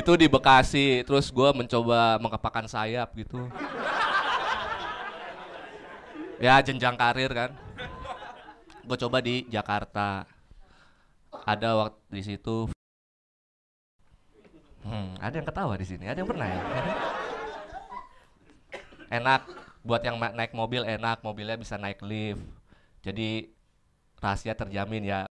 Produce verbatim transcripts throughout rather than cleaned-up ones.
Itu di Bekasi, terus gue mencoba mengepakkan sayap gitu. Ya jenjang karir kan. Gue coba di Jakarta. Ada waktu di situ. Hmm, ada yang ketawa di sini. Ada yang pernah ya? Enak buat yang naik mobil enak, mobilnya bisa naik lift. Jadi rahasia terjamin ya.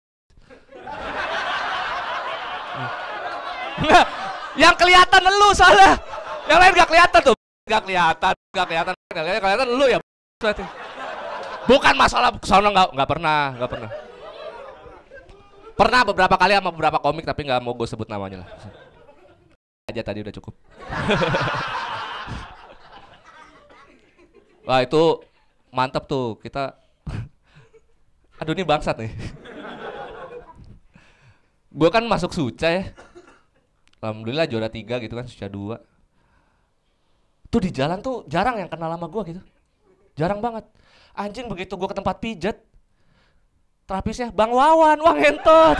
Nah, yang kelihatan lu soalnya. Yang lain gak kelihatan tuh. Gak kelihatan, gak kelihatan. Yang kelihatan lu ya. Bukan masalah sono nggak nggak pernah, nggak pernah. Pernah beberapa kali sama beberapa komik tapi nggak mau gue sebut namanya lah. Aja tadi udah cukup. Wah itu mantap tuh kita. Aduh ini bangsat nih. Gue kan masuk Suca ya. Alhamdulillah juara tiga gitu kan, Suca dua. Tuh di jalan tuh jarang yang kenal sama gue gitu. Jarang banget. Anjing begitu gue ke tempat pijat, terapisnya Bang Wawan, wah ngentot.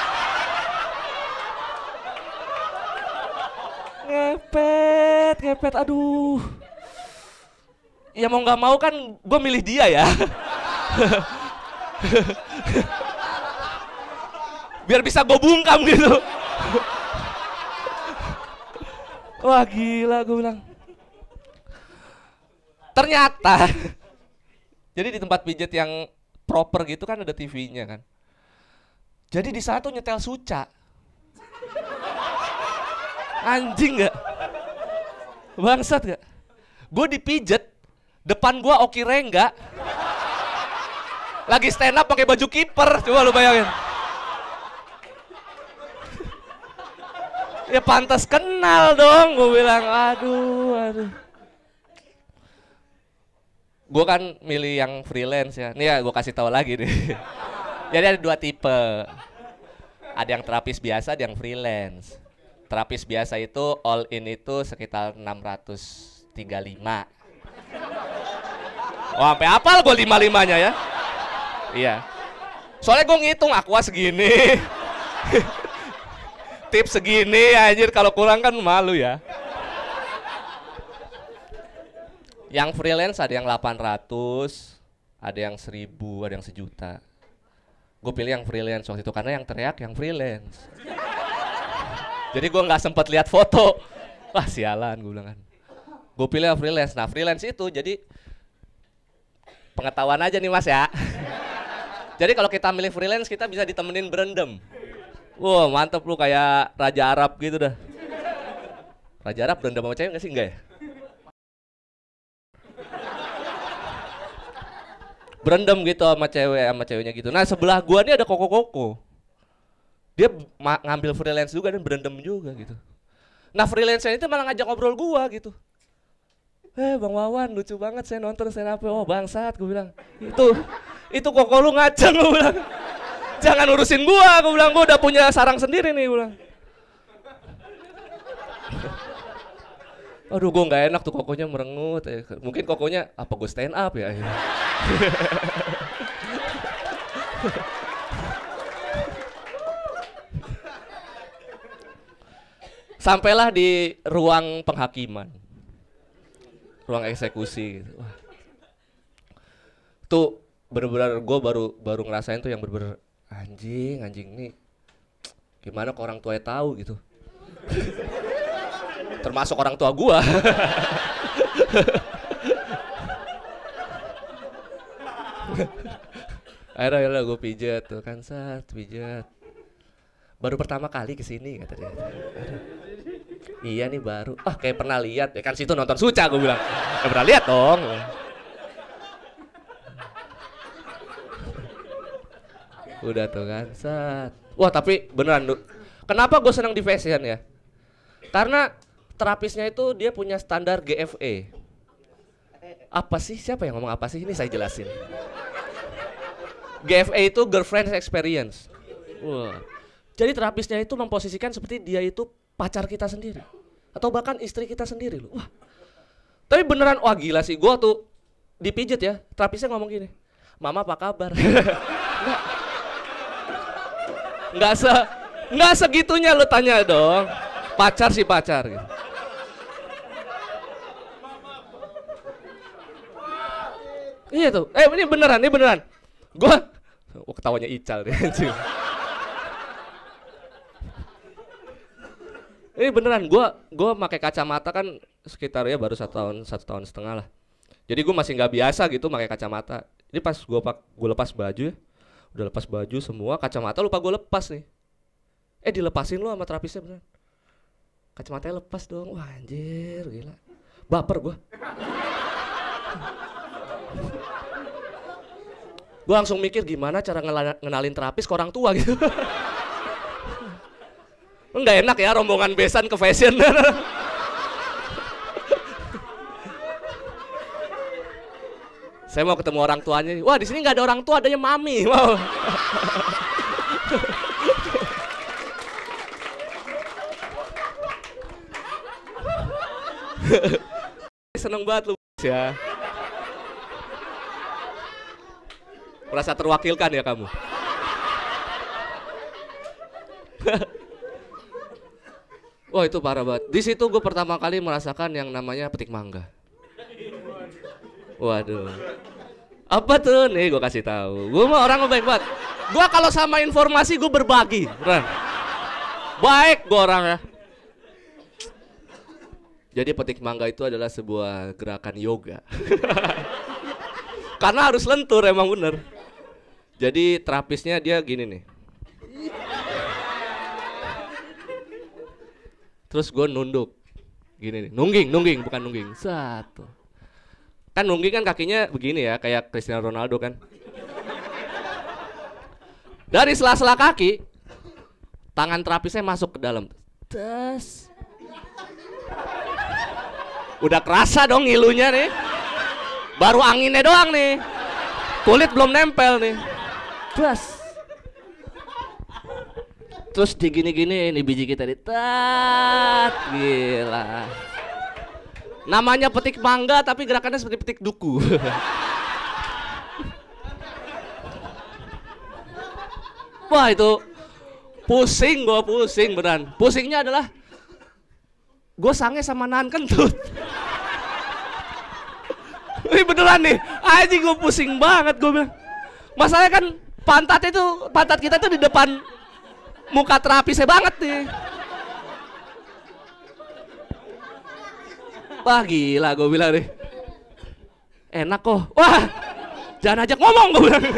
Ngepet, ngepet, aduh. Ya mau nggak mau kan gue milih dia ya. Biar bisa gue bungkam gitu. Wah gila gue bilang. Ternyata jadi di tempat pijat yang proper gitu kan ada T V-nya kan. Jadi di sana tuh nyetel Suca. Anjing gak? Bangsat gak? Gue dipijat, depan gue Oki Rengga. Lagi stand up pakai baju kiper, coba lu bayangin. Ya pantas kenal dong, gue bilang aduh, aduh. Gue kan milih yang freelance ya. Nih ya gue kasih tahu lagi nih. Jadi ada dua tipe. Ada yang terapis biasa, ada yang freelance. Terapis biasa itu all in itu sekitar enam ratus tiga puluh lima. Wah, sampai apal gue lima limanya ya. Iya. Soalnya gue ngitung aqua segini. Tips segini anjir, kalau kurang kan malu ya. Yang freelance ada yang delapan ratus, ada yang seribu, ada yang sejuta. Gue pilih yang freelance waktu itu karena yang teriak yang freelance. Jadi gue nggak sempet lihat foto. Wah sialan gue bilang kan. Gue pilih yang freelance. Nah freelance itu jadi pengetahuan aja nih mas ya. Jadi kalau kita milih freelance kita bisa ditemenin berendam. Wah mantep lu kayak Raja Arab gitu dah. Raja Arab berendam sama cewek nggak sih? Enggak ya? Berendam gitu sama cewek sama ceweknya gitu. Nah sebelah gua nih ada koko-koko. Dia ngambil freelance juga dan berendam juga gitu. Nah freelance-nya itu malah ngajak ngobrol gua gitu. Eh Bang Wawan lucu banget saya nonton stand up. Oh bangsat gua bilang. Itu itu koko lu ngajak gua bilang. Jangan urusin gua, gua bilang gua udah punya sarang sendiri nih gua bilang. Aduh gue gak enak tuh kokonya merengut. Mungkin kokonya apa gue stand up ya. Sampailah di ruang penghakiman, ruang eksekusi gitu. Wah. Tuh bener-bener gue baru baru ngerasain tuh yang bener-bener anjing anjing nih gimana kok orang tuanya tahu gitu. Termasuk orang tua gua. Akhirnya ya gue pijat tuh kan sat pijat. Baru pertama kali kesini kata dia. Iya nih baru. Ah kayak pernah lihat ya kan situ nonton Suca gue bilang. Kayak pernah lihat dong. Udah tuh kan sat. Wah tapi beneran tuh. Kenapa gue senang di fashion ya? Karena terapisnya itu dia punya standar G F E. Apa sih? Siapa yang ngomong apa sih? Ini saya jelasin. G F E itu girlfriend experience. Wah. Jadi terapisnya itu memposisikan seperti dia itu pacar kita sendiri. Atau bahkan istri kita sendiri loh. Wah. Tapi beneran wah gila sih. Gua tuh dipijit ya. Terapisnya ngomong gini. Mama apa kabar? Nggak. Nggak se Nggak segitunya lu tanya dong. Pacar sih pacar gitu. Iya tuh, eh ini beneran, ini beneran. Gua, oh ketawanya Ical deh. Ini beneran, gua gua pakai kacamata kan sekitar ya baru satu tahun satu tahun setengah lah. Jadi gua masih nggak biasa gitu pakai kacamata. Jadi pas gua pak gua lepas baju ya, udah lepas baju semua, kacamata lupa gua lepas nih. Eh dilepasin lu sama terapisnya beneran. Kacamatanya lepas dong, wah anjir gila. Baper gua. Gua langsung mikir gimana cara ngenalin terapis ke orang tua gitu. Enggak enak ya rombongan besan ke fashion. Saya mau ketemu orang tuanya. Wah, di sini nggak ada orang tua, adanya mami. Wow. Seneng banget lu ya. Merasa terwakilkan ya kamu. Wah itu parah banget. Di situ gue pertama kali merasakan yang namanya petik mangga. Waduh. Apa tuh? Nih gue kasih tahu. Gue mah orang baik banget. Gue kalau sama informasi gue berbagi. Beran. Baik gue orangnya. Jadi petik mangga itu adalah sebuah gerakan yoga. Karena harus lentur emang bener. Jadi terapisnya dia gini nih. Terus gue nunduk, gini nih, nungging, nungging, bukan nungging, satu. Kan nungging kan kakinya begini ya, kayak Cristiano Ronaldo kan. Dari sela-sela kaki, tangan terapisnya masuk ke dalam. Tes. Udah kerasa dong ngilunya nih. Baru anginnya doang nih. Kulit belum nempel nih. Tes. Terus digini-gini ini biji kita ditat, gila. Namanya petik mangga tapi gerakannya seperti petik duku. Wah itu pusing, gua pusing beneran. Pusingnya adalah gue sange sama nahan kentut. Ini beneran nih, anjing gue pusing banget gue bilang. Masalahnya kan pantat itu, pantat kita tuh di depan muka terapisnya banget nih. Wah gila gue bilang nih. Enak kok. Wah jangan ajak ngomong gue bilang.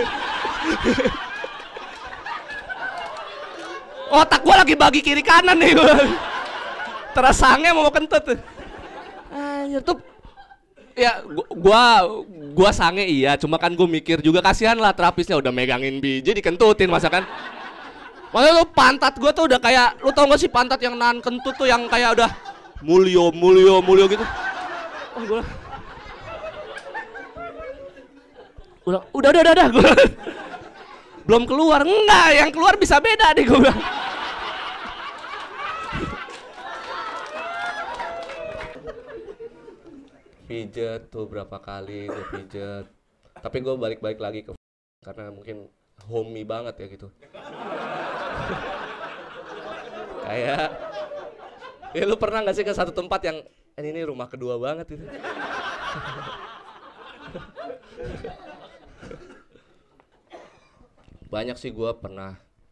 Otak gue lagi bagi kiri kanan nih gue. Terasangnya mau kentut. Anjir tuh. Ya gua gua sange iya, cuma kan gue mikir juga kasihan lah terapisnya udah megangin biji dikentutin masa kan. Makanya lu pantat gue tuh udah kayak, lu tau gak sih pantat yang nahan kentut tuh yang kayak udah mulio, mulio, mulio gitu. Oh, gua... udah, udah, udah, udah, udah. Gua... belum keluar, enggak, yang keluar bisa beda deh gue bilang. Pijet tuh berapa kali gue pijet. Tapi gue balik-balik lagi ke karena mungkin homey banget ya gitu. Kayak ya lu pernah gak sih ke satu tempat yang ini, ini rumah kedua banget itu. Banyak sih gua pernah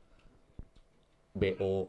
B O.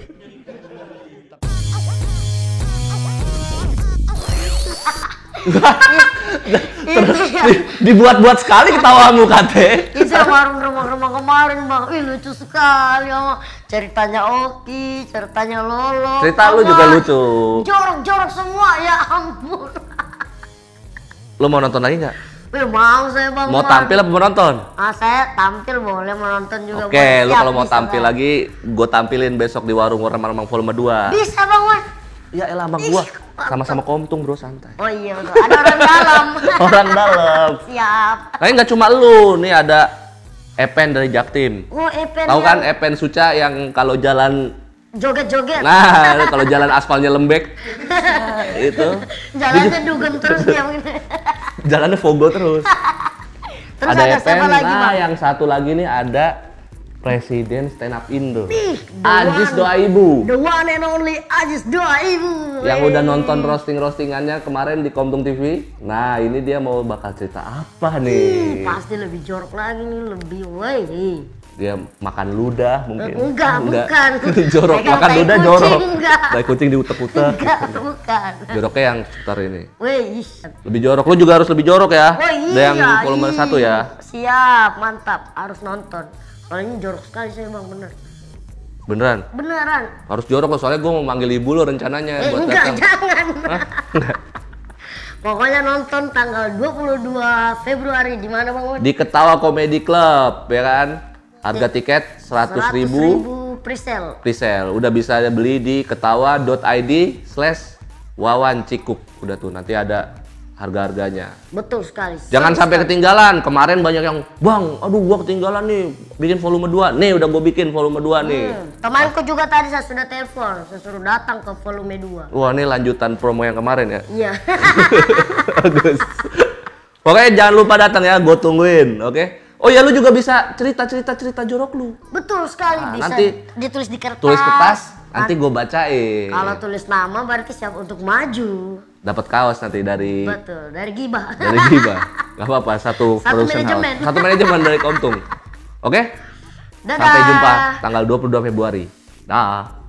Terus di, dibuat-buat sekali ketawamu kate. Itu warung remang-remang kemarin bang, ih lucu sekali ya. Ceritanya Oki, ceritanya Lolo. Cerita lu juga lucu. Jorok-jorok semua ya ampun. Lu mau nonton lagi nggak? Wih, mau saya bang. Mau tampil apa mau nonton? Ah saya tampil boleh, mau nonton juga. Oke, okay, lu kalau mau bisa, tampil bang. lagi, gue tampilin besok di warung remang-remang volume dua. Bisa bang Wan. Ya elah sama gua, sama-sama komtung bro, santai. Oh iya betul, ada orang dalam. Orang dalam. Siap. Tapi nggak cuma lu, nih ada Epen dari Jaktim. Oh Epen. Tahu yang kan Epen Suca yang kalau jalan joget-joget. nah kalau jalan aspalnya lembek itu Jalannya dugem terus dia begini. jalannya fogo terus. Terus Ada ada Epen, siapa lagi nah bang? yang satu lagi nih ada Presiden Stand Up Indo. Ih, the Ajis one- Doa Ibu. The one and only Ajis Doa Ibu. Yang Wey. udah nonton roasting-roastingannya kemarin di Komtung T V. Nah, ini dia mau bakal cerita apa Hmm, nih? pasti lebih jorok lagi nih, lebih wey. Dia makan ludah mungkin. Enggak, bukan. Jorok, Pegang makan tai ludah kucing, jorok. enggak. Tai kucing diutek-utek. Enggak, bukan. Joroknya yang seputar ini. Wey, Lebih jorok, lu juga harus lebih jorok ya. oh iya. Ada yang volume iya. satu ya. Siap, mantap. Harus nonton. Soalnya ini jorok sekali saya bang, bener. Beneran? Beneran. Harus jorok loh, soalnya gue mau manggil ibu lo rencananya Eh, buat enggak, datang. jangan. Hah? Enggak. Pokoknya nonton tanggal dua puluh dua Februari di mana Bang Wan? Di Ketawa Comedy Club, ya kan? Harga tiket seratus ribu presale. presale. Udah bisa beli di ketawa dot i d slash wawan cikuk. Udah tuh, nanti ada harga-harganya. Betul sekali. Jangan Sama sampai sekali. ketinggalan. Kemarin banyak yang, "Bang, aduh gua ketinggalan nih. Bikin volume dua." Nih, udah gua bikin volume dua nih. Hmm, temanku juga tadi saya sudah telepon, saya suruh datang ke volume dua. Wah, ini lanjutan promo yang kemarin ya. Iya. Bagus. Pokoknya jangan lupa datang ya, gue tungguin, oke? Oh ya, lu juga bisa cerita-cerita cerita jorok lu. Betul sekali, Nah, bisa nanti ditulis di kertas. Tulis kertas, nanti gue bacain. Kalau tulis nama berarti siap untuk maju. Dapat kaos nanti dari Betul, dari gibah. dari Giba. Gak apa-apa, satu, Satu production manajemen. house. Satu manajemen dari Komtung. Oke? Dadah. Sampai jumpa tanggal dua puluh dua Februari. Dah.